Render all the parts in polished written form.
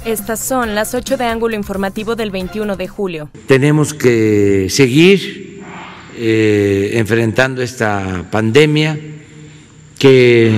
Estas son las 8 de ángulo informativo del 21 de julio. Tenemos que seguir enfrentando esta pandemia que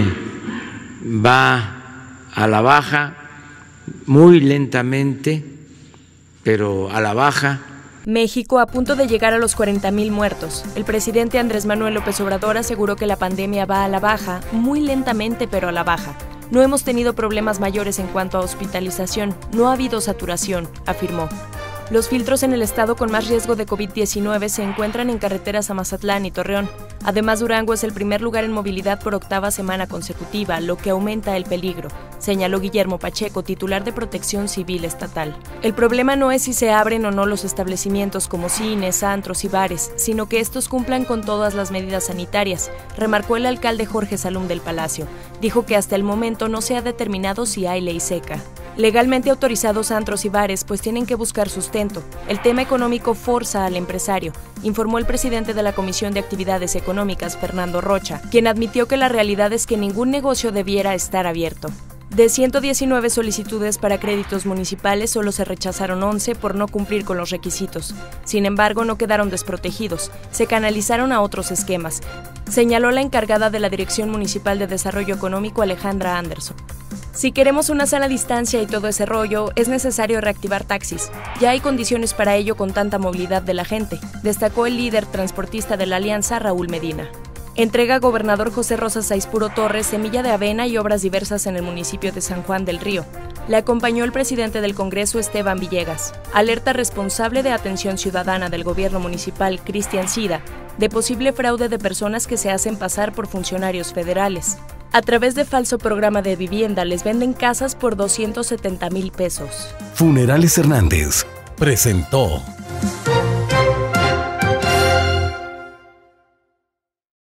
va a la baja, muy lentamente, pero a la baja. México a punto de llegar a los 40,000 muertos. El presidente Andrés Manuel López Obrador aseguró que la pandemia va a la baja, muy lentamente pero a la baja. No hemos tenido problemas mayores en cuanto a hospitalización, no ha habido saturación, afirmó. Los filtros en el estado con más riesgo de COVID-19 se encuentran en carreteras a Mazatlán y Torreón. Además, Durango es el primer lugar en movilidad por 8ª semana consecutiva, lo que aumenta el peligro, señaló Guillermo Pacheco, titular de Protección Civil Estatal. El problema no es si se abren o no los establecimientos como cines, antros y bares, sino que estos cumplan con todas las medidas sanitarias, remarcó el alcalde Jorge Salum del Palacio. Dijo que hasta el momento no se ha determinado si hay ley seca. Legalmente autorizados antros y bares pues tienen que buscar sustento. El tema económico forza al empresario, informó el presidente de la Comisión de Actividades Económicas, Fernando Rocha, quien admitió que la realidad es que ningún negocio debiera estar abierto. De 119 solicitudes para créditos municipales, solo se rechazaron 11 por no cumplir con los requisitos. Sin embargo, no quedaron desprotegidos, se canalizaron a otros esquemas, señaló la encargada de la Dirección Municipal de Desarrollo Económico, Alejandra Anderson. Si queremos una sana distancia y todo ese rollo, es necesario reactivar taxis. Ya hay condiciones para ello con tanta movilidad de la gente, destacó el líder transportista de la Alianza, Raúl Medina. Entrega gobernador José Rosa Saizpuro Torres semilla de avena y obras diversas en el municipio de San Juan del Río. Le acompañó el presidente del Congreso, Esteban Villegas. Alerta responsable de atención ciudadana del gobierno municipal, Cristian Sida, de posible fraude de personas que se hacen pasar por funcionarios federales. A través de falso programa de vivienda les venden casas por 270,000 pesos. Funerales Hernández presentó